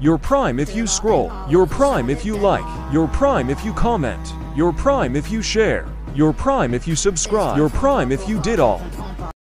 You're prime if you scroll. You're prime if you like. You're prime if you comment. You're prime if you share. You're prime if you subscribe. You're prime if you did all.